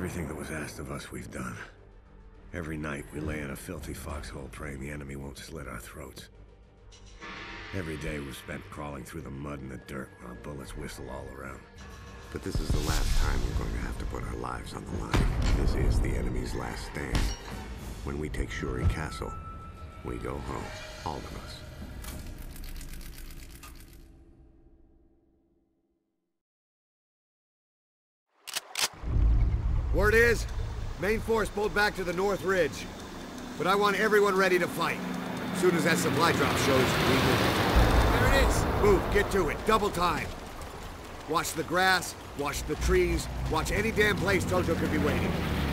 Everything that was asked of us, we've done. Every night, we lay in a filthy foxhole praying the enemy won't slit our throats. Every day we've spent crawling through the mud and the dirt while bullets whistle all around. But this is the last time we're going to have to put our lives on the line. This is the enemy's last stand. When we take Shuri Castle, we go home. All of us. Word is, main force pulled back to the North Ridge. But I want everyone ready to fight. As soon as that supply drop shows, we move. There it is! Move, get to it, double time. Watch the grass, watch the trees, watch any damn place Toto could be waiting.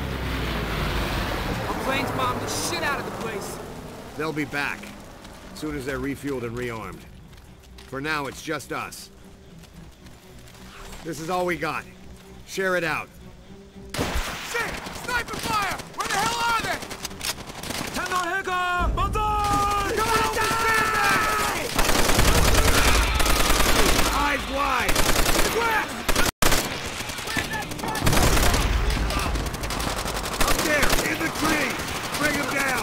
Our planes bombed the shit out of the place. They'll be back, as soon as they're refueled and rearmed. For now, it's just us. This is all we got. Share it out. Shit! Sniper fire! Where the hell are they? Tennohega! Banzai! Come on, stand Eyes wide! Up there, in the tree! Bring him down!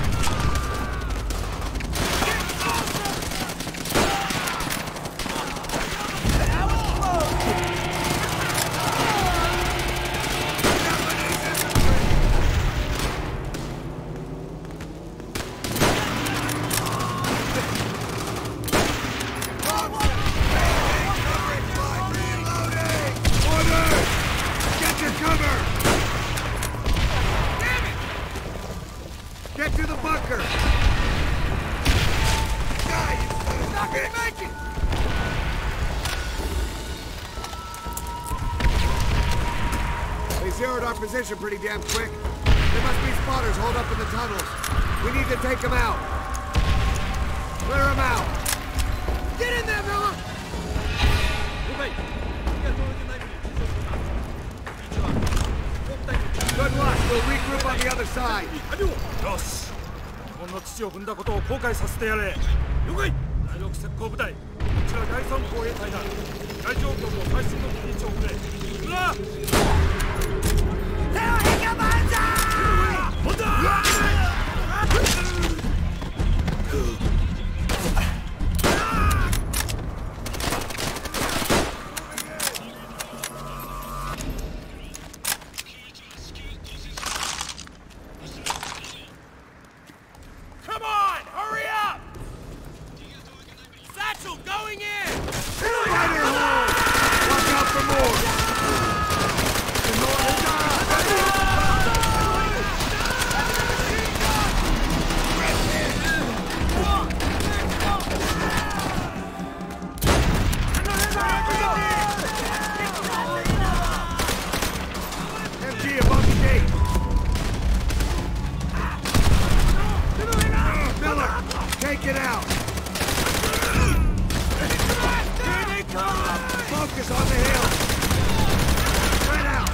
Get to the bunker! He's not gonna make it! They zeroed our position pretty damn quick. There must be spotters holed up in the tunnels. We need to take them out. Clear them out. Get in there, Miller! Good luck. We'll regroup on the other side. よし日本の土を踏んだことを後悔させてやれ了解第6設行部隊こちら第3護衛隊だ大状況と最新の緊張をくれ行くな手を引け万歳！ 本だ Come on! Hurry up! Satchel going in! Fighter hold! Watch out for more! MG above the gate! Miller, take it out! Here they come! Focus on the hill! Spread out!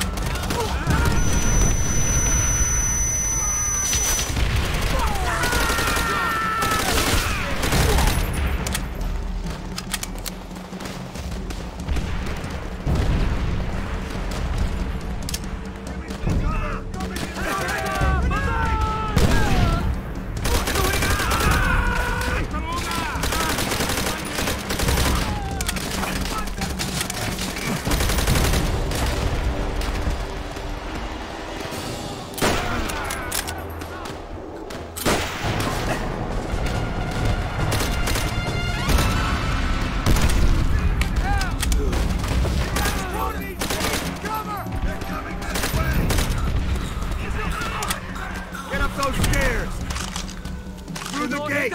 Get up those stairs! Through the gate!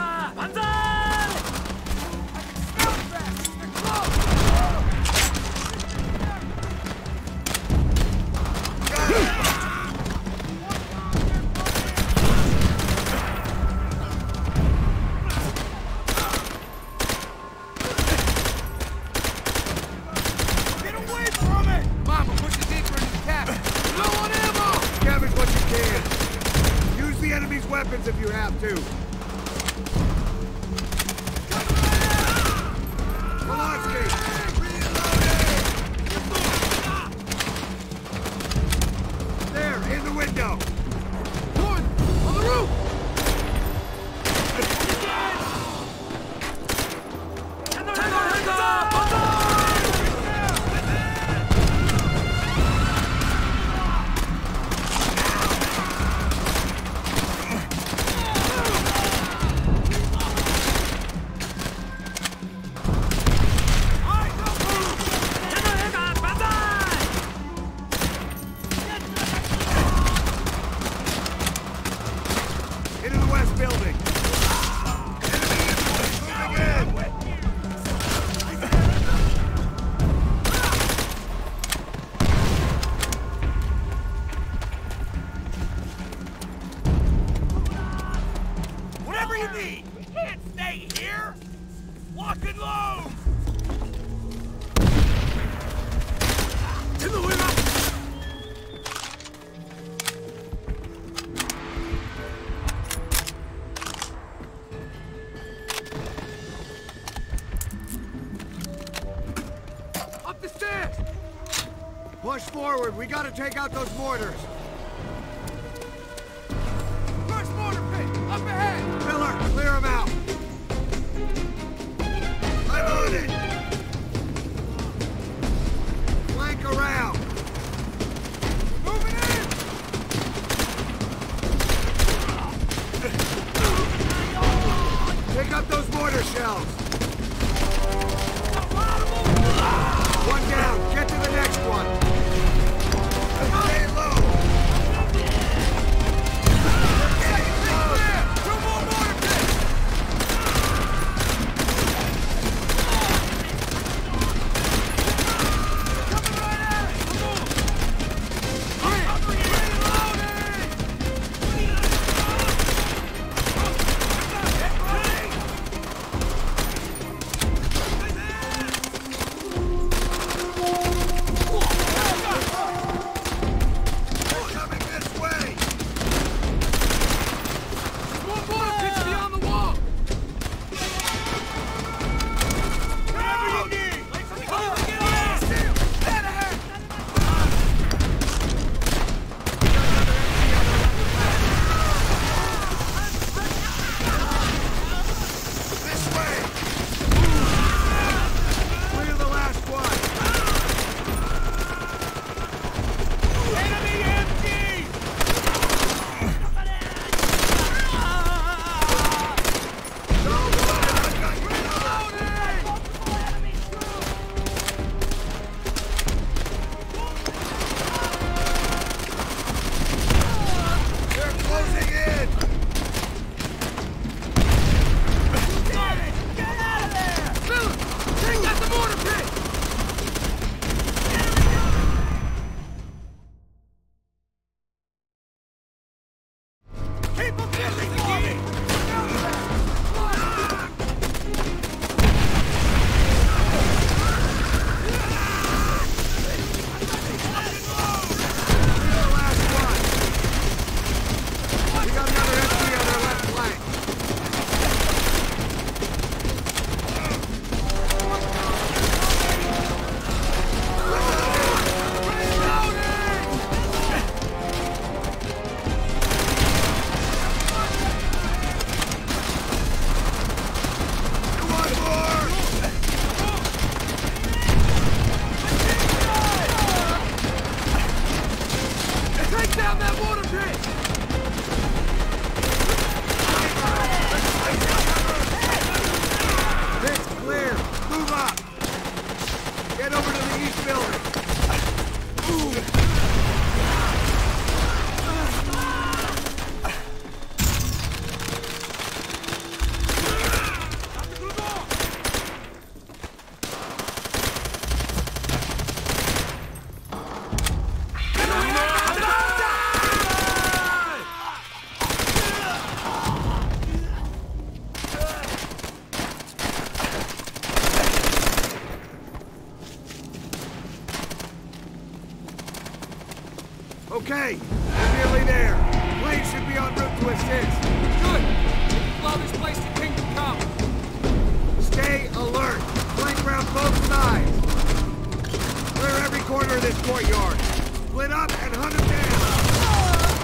Get away from it! Mama, push it deeper in his cabin! Low on ammo! Scavenge what you can! Use the enemy's weapons if you have to! Polanski! window! One! On the roof! Into the west building! Whatever you need! We can't stay here! Lock and load! In the window! Up the stairs! Push forward, we gotta take out those mortars! First mortar pit! Up ahead! Miller, clear them out! I'm on it! Flank around! Moving in! Pick up those mortar shells! One down, get to the next one! Stay low! Two more mortar pits! Coming right at us! Come on! Coming this way! More mortar pits beyond the wall! Whatever you need! Get on! Dead ahead! This way! Clear the last one! Enemy empty! They're closing in! Get out of there! Miller! Take out the mortar pit! Keep them busy for me! The last one! We got another entry on our left flank! One more! Take down that mortar pit! Pit's clear! Move up! Get over to the east building! Okay, we're nearly there. Planes should be en route to assist. Good! We can blow this place to Kingdom Come! Stay alert. Flank around both sides. Clear every corner of this courtyard. Split up and hunt them down.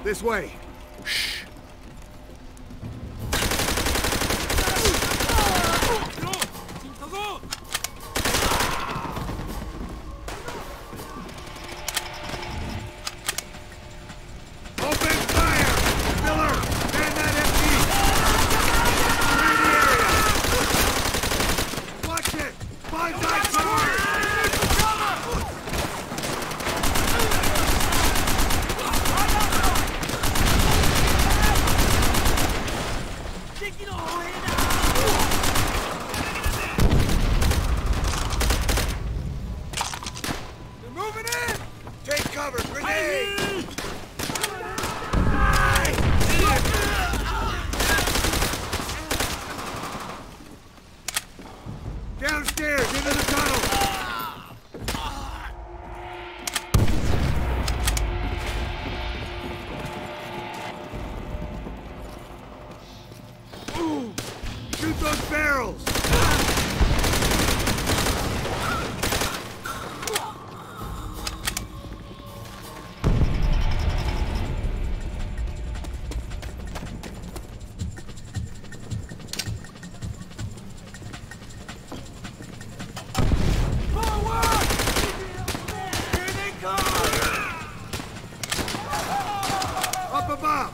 This way. Open fire! Miller, man that MG! Clear the area! Watch it! Bonsai sword! They're moving in! Take cover, grenade! Downstairs, into the tunnel! Ooh! Shoot those barrels! Up above!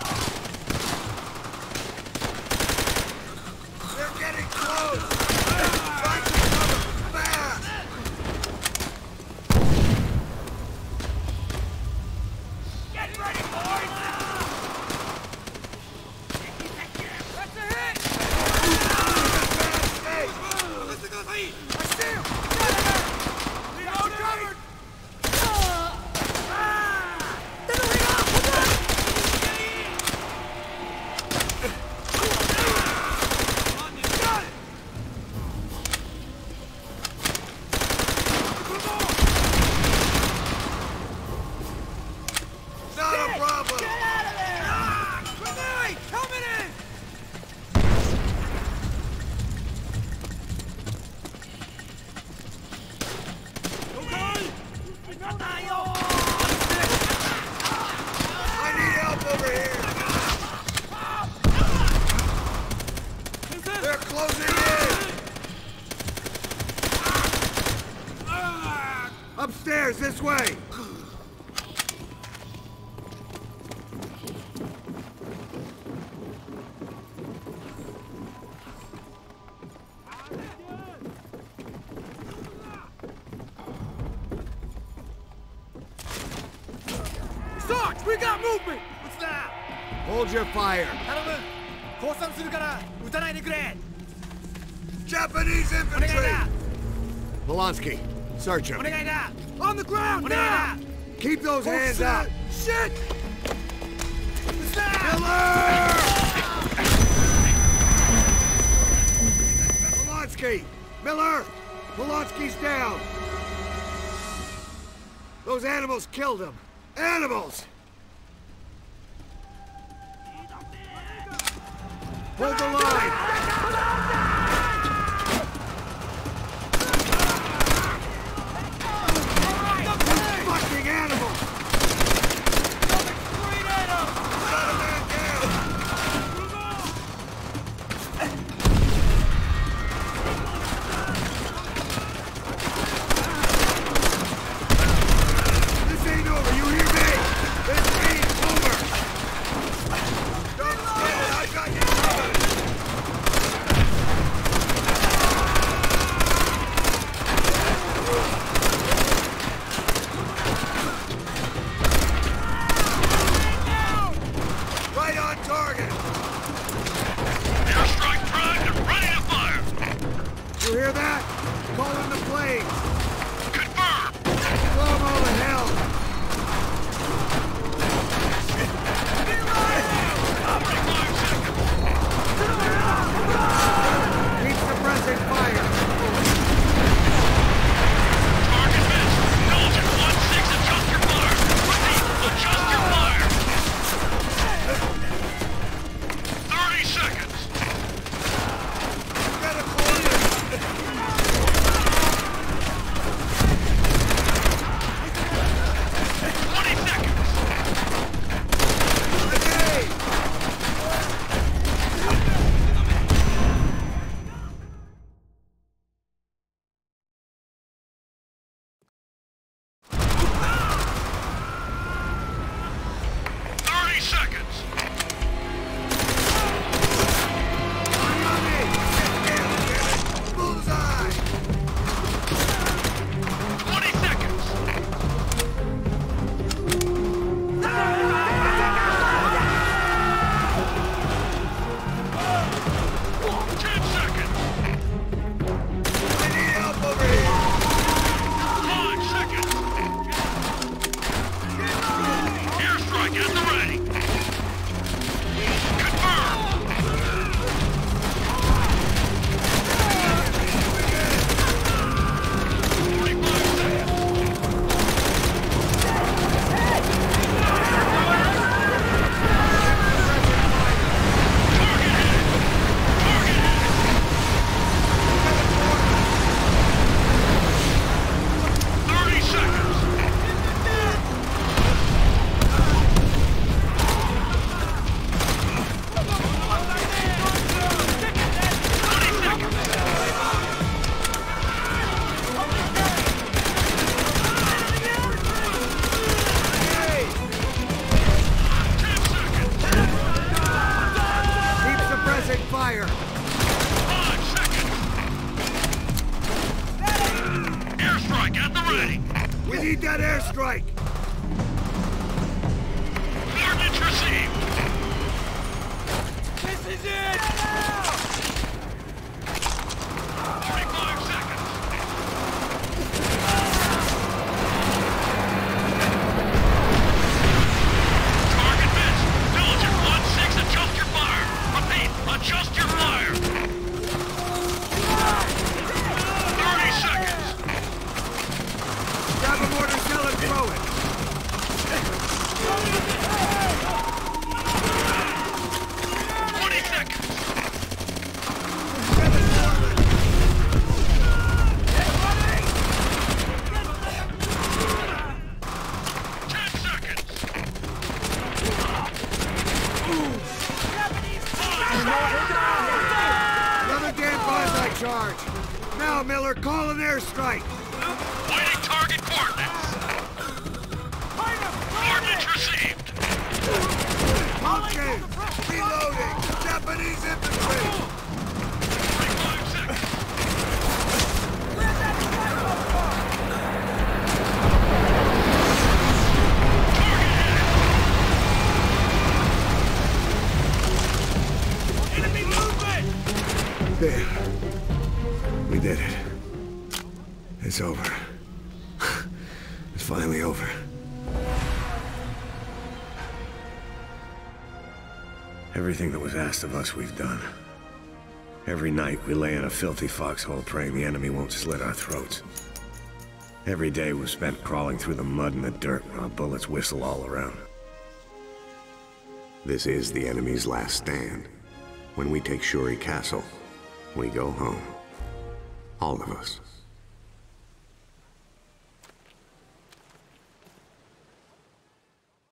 They're getting close! Try to cover! Fast! Get ready, boys! That's a hit! I see him! Reload covered! Not a problem! Get out of there! Grenade! Coming in! I need help over here! They're closing in! Upstairs, this way! Sarge, we got movement! What's that? Hold your fire! 頼む降参するから撃たないでくれ Japanese お願い infantry! だ Polanski, search お him. 願いだ On the ground お願いだ Keep those hands up! Shit! What's that? Polanski! Miller! Polanski's down! Those animals killed him! Animals! Hold the line! Fucking animals! Straight at him! Got a man down! This ain't over, you hear me? This ain't over! Don't stop it, I got you covered! airstrike! Coordinates received! This is it! 45 seconds! Target missed! Villager 1-6, adjust your fire! Repeat, adjust your fire! 30 seconds! Grab a mortar shell and throw it! 20 seconds! Another damn bonsai charge! Now, Miller, call an airstrike! Waiting target coordinates! Coordinates received! Okay, reloading! Japanese infantry! 45 seconds! Enemy movement! There. We did it. It's over. It's finally over. Everything that was asked of us, we've done. Every night, we lay in a filthy foxhole praying the enemy won't slit our throats. Every day was spent crawling through the mud and the dirt while bullets whistle all around. This is the enemy's last stand. When we take Shuri Castle, we go home. All of us.